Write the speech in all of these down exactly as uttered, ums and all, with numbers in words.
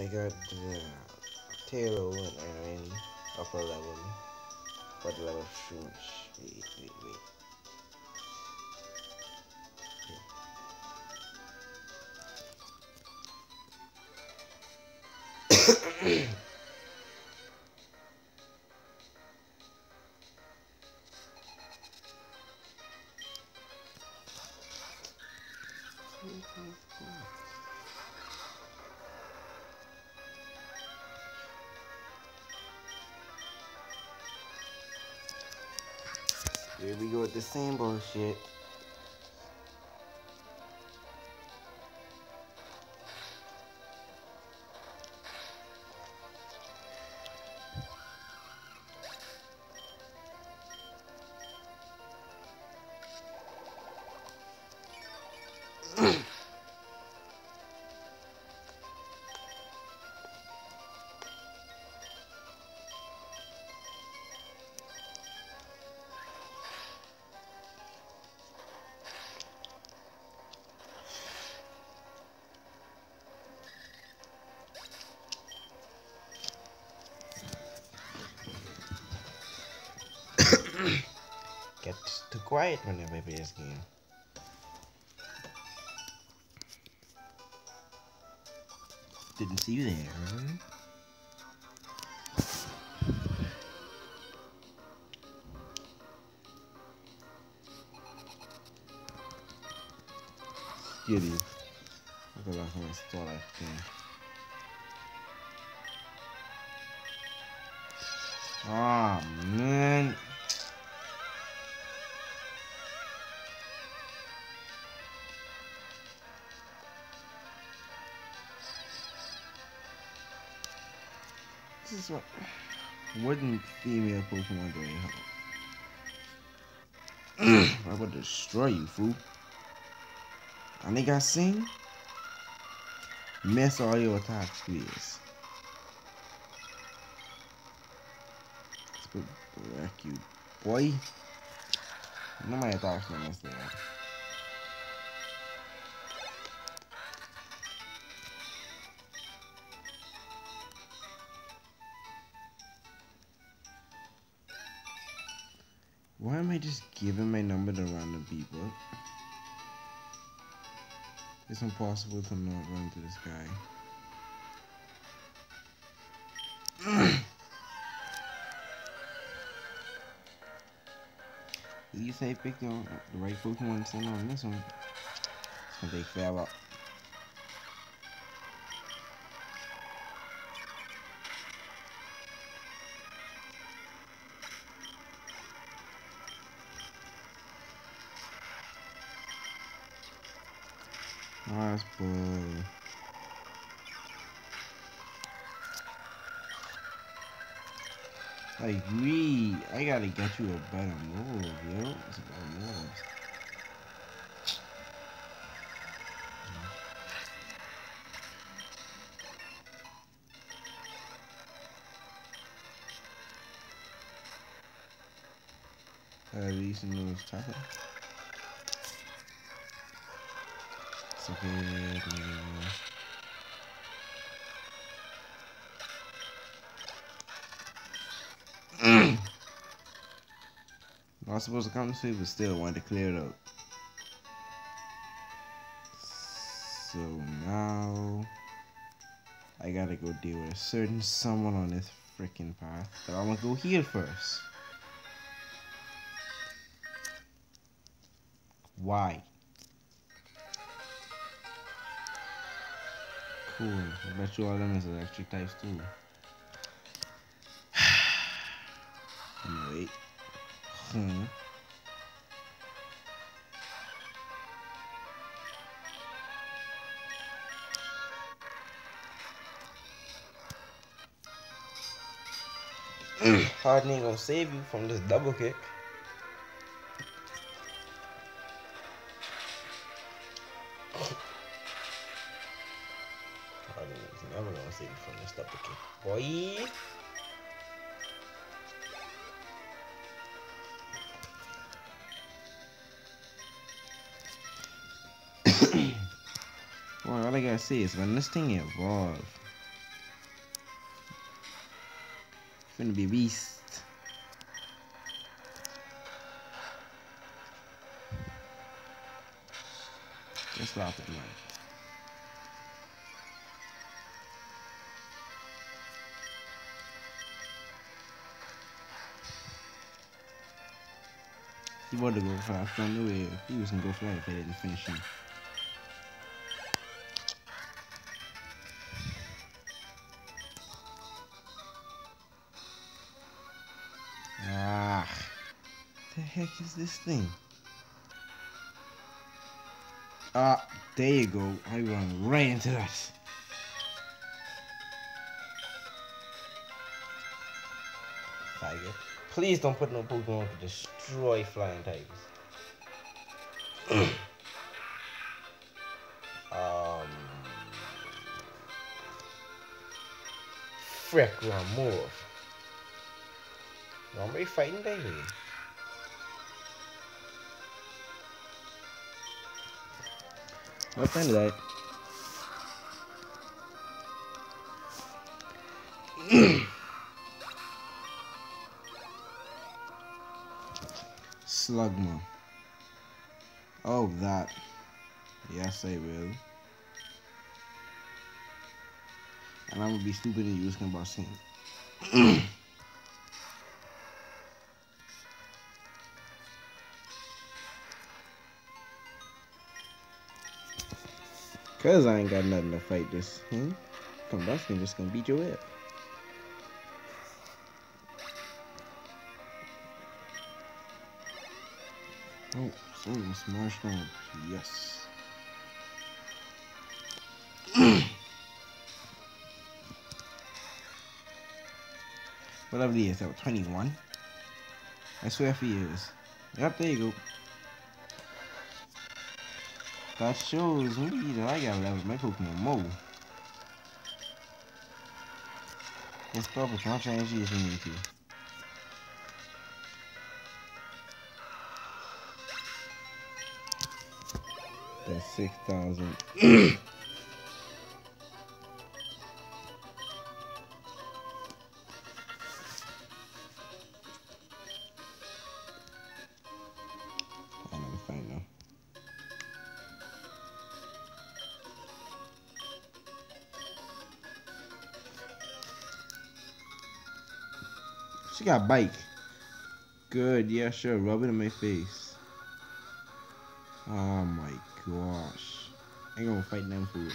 I got the Taro and Aaron upper level. What level shoes? Wait, wait, wait. Here we go with the same bullshit. Get too quiet whenever I play this game. Didn't see you there. Skitty. Look at that from the store like thing. Ah, man. This is what wooden female Pokemon do. I would destroy you, fool. And they got sing. Mess all your attacks, please. Let's wreck you, boy. No my attacks don't mess there. Why am I just giving my number to random people? It's impossible to not run to this guy. At least I picked the, the right Pokemon to send on this one. It's gonna take forever. Oh, that's bull. Like, we, I gotta get you a better move, yo. It's a better move. Uh, these noodles chocolate. It's okay. I was supposed to come to, but still wanted to clear it up. So now I gotta go deal with a certain someone on this freaking path. But I'm gonna go heal first. Why? Cool. I bet you all them is electric types too. Wait. Hmm. Harden ain't gonna save you from this double kick. Harden is never gonna save you from this double kick, boy. Boy, all I gotta say is when this thing evolves, Gonna be beast. Just stop it, man. He wanted to go fast. I knew it. He was gonna go flat if I didn't finish him. Ah, the heck is this thing? Ah, there you go. I run right into that. Tiger. Please don't put no Pokemon to destroy flying tigers. um, Frick, Ramorph. I'm ready fighting David. What kind of that? Slugma. Oh, that. Yes, I will. And I'm gonna be stupid and use combustion. Cause I ain't got nothing to fight this. Hmm? Combustion just gonna beat your ass. Oh, so smash down. Yes. What level is that? twenty-one? I swear if he is. Yep, there you go. That shows me that I gotta level my Pokemon more. Let's go up with much energy as we need to. That's six thousand. I'm fine now. She got bite. Good, yeah, sure. Rub it in my face. Oh my gosh. I ain't gonna fight them fools.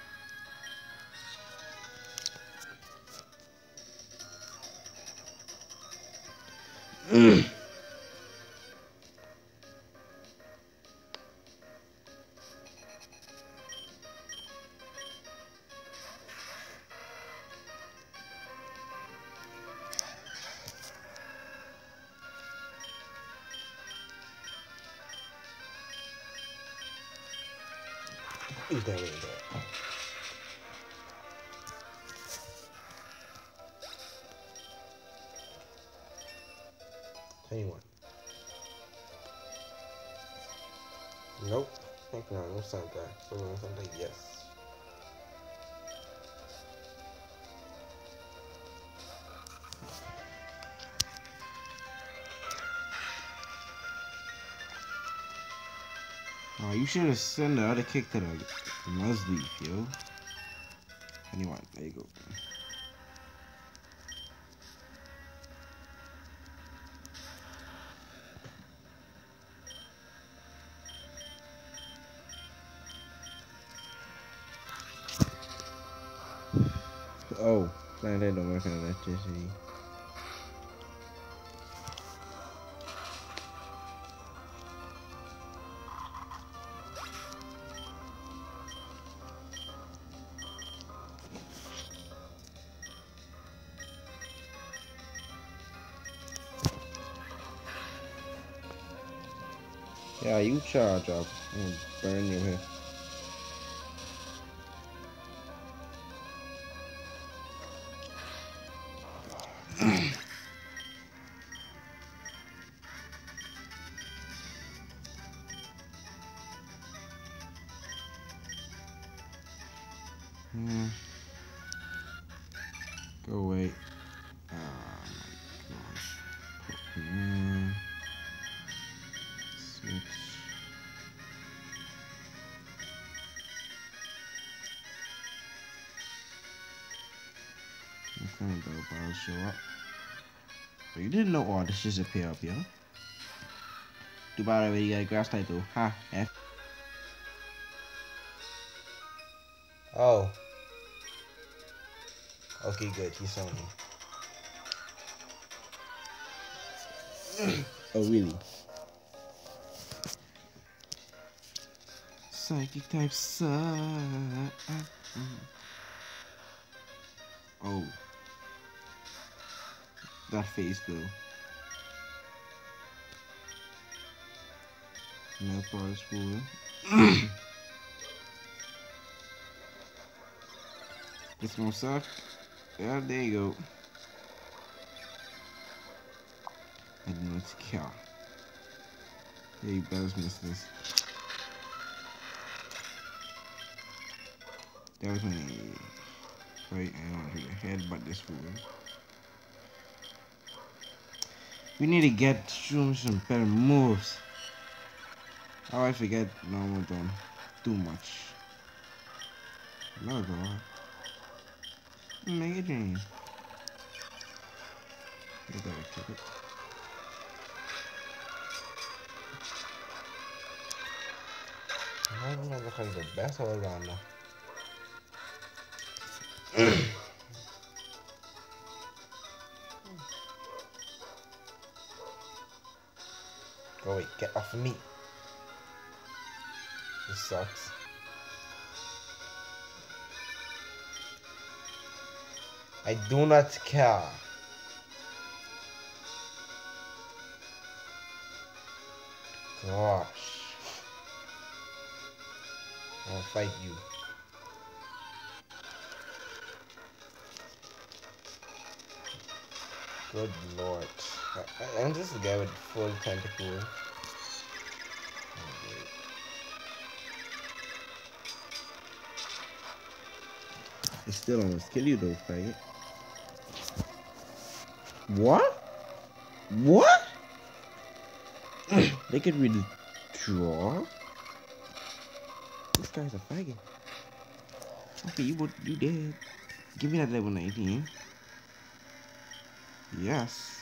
Who's that way there? twenty-one. Nope. Think no, no Santa. So no Santa, yes. Oh, you should have sent the other kick to the Nuzleaf, yo. twenty-one, there you go. Oh, plant head don't work on electricity. Yeah, you charge up and burn your head. Hmm. Go away. Um, And the balls show up. But you didn't know all this is a pair up, yo. Too bad I already got a grass type though. Ha, F. Oh. Okay, good. He saw me. Oh, really? Psychic type suck. Oh. That face though. No parts for This gonna suck. Yeah, there you go. I do not care. Yeah, you better miss this. That was my right. I don't hit your head, but this fool. We need to get some some better moves. Oh, I forget. No, we're done. Too much. No, God. Mega Drain. You gotta kick it. I don't know if I'm the best all around now. Go away, get off of me. This sucks. I do not care. Gosh. I'll fight you. Good lord. I, I'm just a guy with full tentacle. It still almost kill you though, fight. What? What? They could really draw? This guy's a faggot. Okay, you would you dead. Give me that level nineteen. Yes.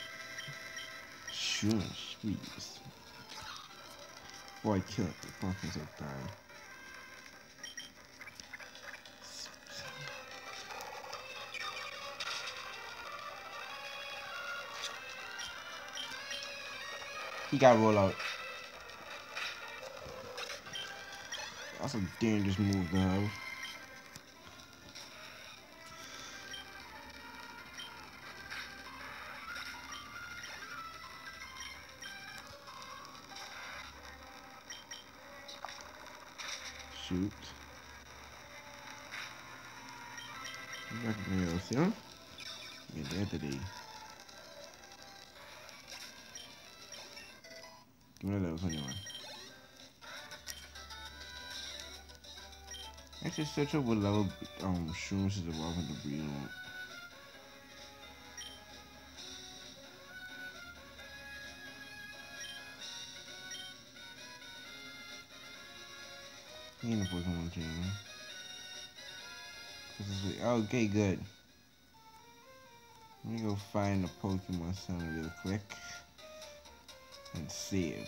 Sure, please. Before I kill it, the fucking will die. He got roll out. That's a dangerous move to have. Shoot. Back in there, see? Yeah, there today. Give me that level twenty-one. Actually, search up what level um shrooms is evolving to breed on. He ain't a Pokemon trainer. Okay, good. Let me go find the Pokemon Center real quick and save.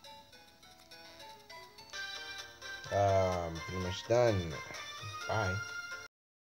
Um, pretty much done. Bye.